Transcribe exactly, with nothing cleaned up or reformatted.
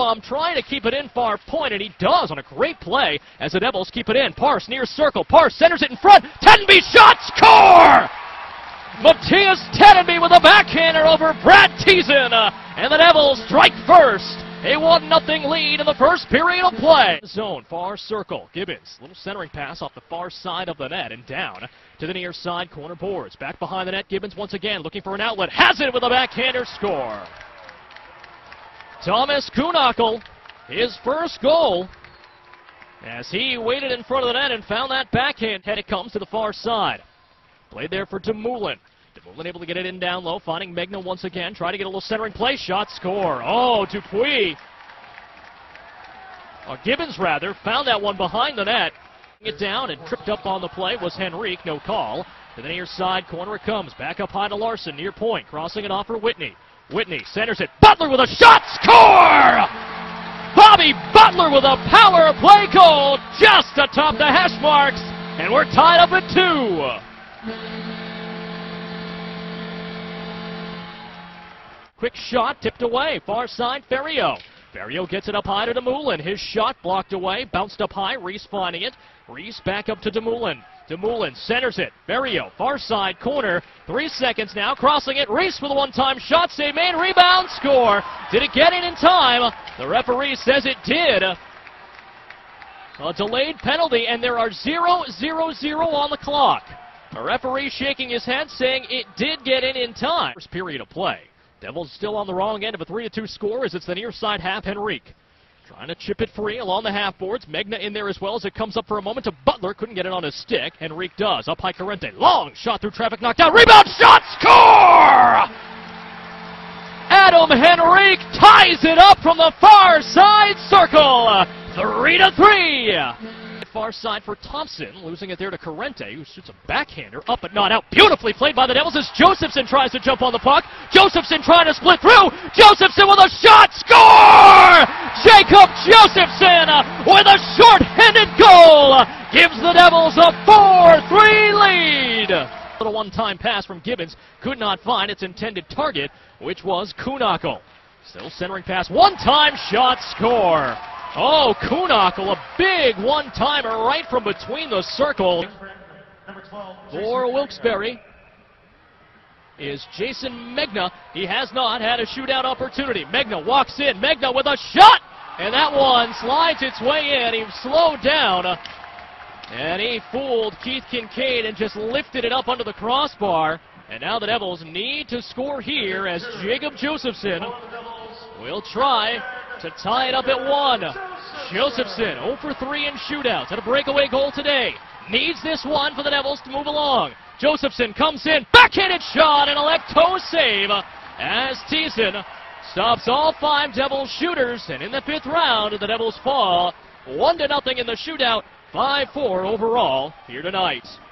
bomb trying to keep it in far point, and he does on a great play as the Devils keep it in. Parse near circle. Parse centers it in front. Tenby shot, score! Matthias Tenby with a backhander over Brad Teason, uh, and the Devils strike first. A one nothing lead in the first period of play. Zone, far circle. Gibbons, little centering pass off the far side of the net and down to the near side corner boards. Back behind the net, Gibbons once again looking for an outlet. Has it with a backhander, score. Thomas Kuhnhackl, his first goal, as he waited in front of the net and found that backhand. Head it comes to the far side. Played there for Dumoulin. Dumoulin able to get it in down low, finding Megna once again. Try to get a little centering play. Shot, score. Oh, Dupuis. Or Gibbons, rather, found that one behind the net. It down and tripped up on the play was Henrique. No call. To the near side corner it comes. Back up high to Larson, near point. Crossing it off for Whitney. Whitney centers it. Butler with a shot, score! Bobby Butler with a power play goal just atop the hash marks, and we're tied up at two. Quick shot, tipped away, far side, Ferrio. Ferrio gets it up high to Dumoulin. His shot blocked away, bounced up high, Reese finding it. Reese back up to Dumoulin. Dumoulin centers it. Ferrio, far side corner. Three seconds now, crossing it. Reese with a one-time shot, save made, rebound, score. Did it get in in time? The referee says it did. A delayed penalty, and there are zero, zero, zero on the clock. A referee shaking his head, saying it did get in in time. First period of play. Devils still on the wrong end of a three to two score as it's the near side half. Henrique trying to chip it free along the half boards. Megna in there as well as it comes up for a moment to Butler. Couldn't get it on his stick. Henrique does. Up high Carente. Long shot through traffic. Knocked out. Rebound shot. Score! Adam Henrique ties it up from the far side circle. Three to three. Far side for Thompson, losing it there to Carente, who shoots a backhander up but not out. Beautifully played by the Devils as Josephson tries to jump on the puck. Josephson trying to split through. Josephson with a shot. Score! Jacob Josephson with a short-handed goal gives the Devils a four three lead. A little one-time pass from Gibbons could not find its intended target, which was Kuhnhackl. Still centering pass. One-time shot, score. Oh, Kuhnhackl, a big one-timer right from between the circle. For Wilkes-Barre is Jason Megna. He has not had a shootout opportunity. Megna walks in. Megna with a shot! And that one slides its way in. He slowed down. And he fooled Keith Kincaid and just lifted it up under the crossbar. And now the Devils need to score here as Jacob Josephson will try to tie it up at one. Josephson zero for three in shootouts. Had a breakaway goal today. Needs this one for the Devils to move along. Josephson comes in. Backhanded shot and a left toe save as Teason stops all five Devils shooters. And in the fifth round, the Devils fall one to nothing in the shootout. five four overall here tonight.